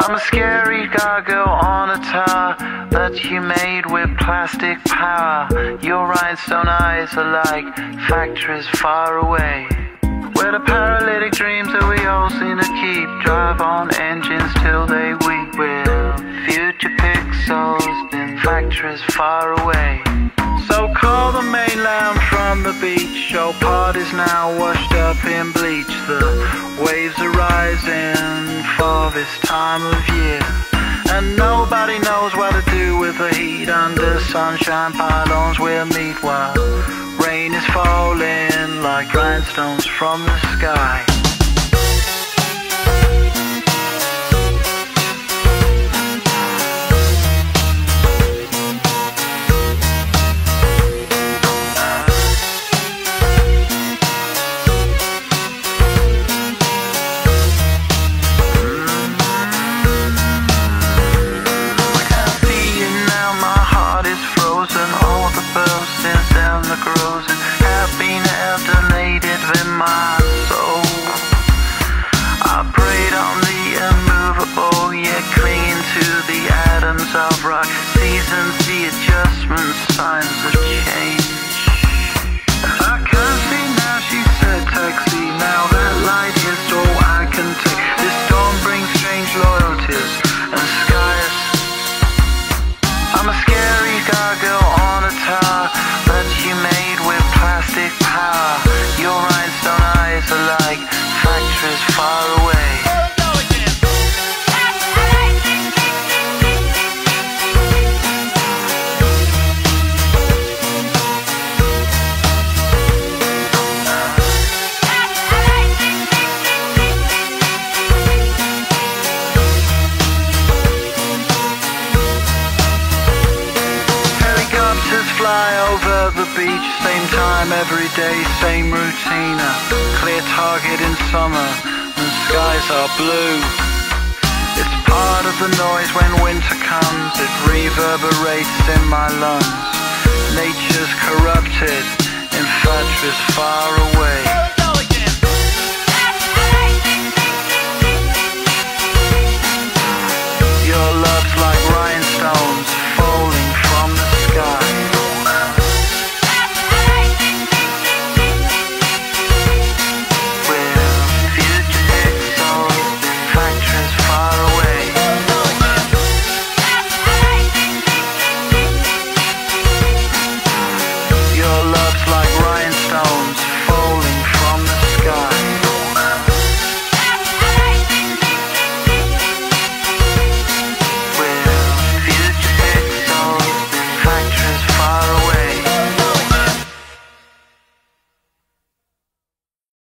I'm a scary gargoyle on a tower that you made with plastic power. Your rhinestone eyes are like factories far away, where the paralytic dreams that we all seem to keep drive on engines till they weep, with future pixels in factories far away. So call the mainland from the beach. Your party's now washed up in bleach. The waves are rising for this time of year, and nobody knows what to do with the heat. Under sunshine pylons we'll meet while rain is falling like rhinestones from the sky. Have been abstinated with my soul. I prayed on the immovable, yet clinging to the atoms of rock. Seasons, the adjustments, signs of change. I can't see now, she said, taxi. Now that light is all I can take. This storm brings strange loyalties and skies. I'm a scary gargoyle on a tower that you made with plastic power. Your rhinestone eyes are like factories far away. Fly over the beach, same time every day, same routine. A clear target in summer and skies are blue. It's part of the noise when winter comes. It reverberates in my lungs. Nature's corrupted in factories far away.